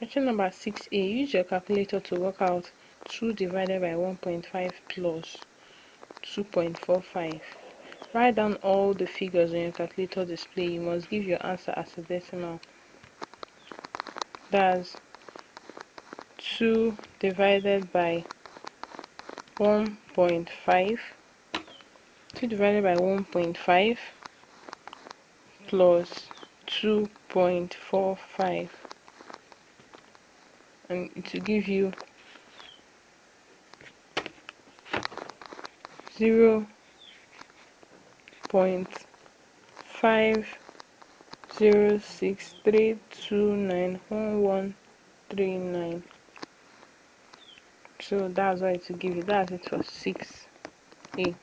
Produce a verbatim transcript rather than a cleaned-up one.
Question number six A. Use your calculator to work out two divided by one point five plus two point four five. Write down all the figures on your calculator display. You must give your answer as a decimal. That's two divided by one point five. two divided by one point five plus two point four five. And it will give you zero point five zero six three two nine one one three nine. So that's what it will give you. That's it for six A.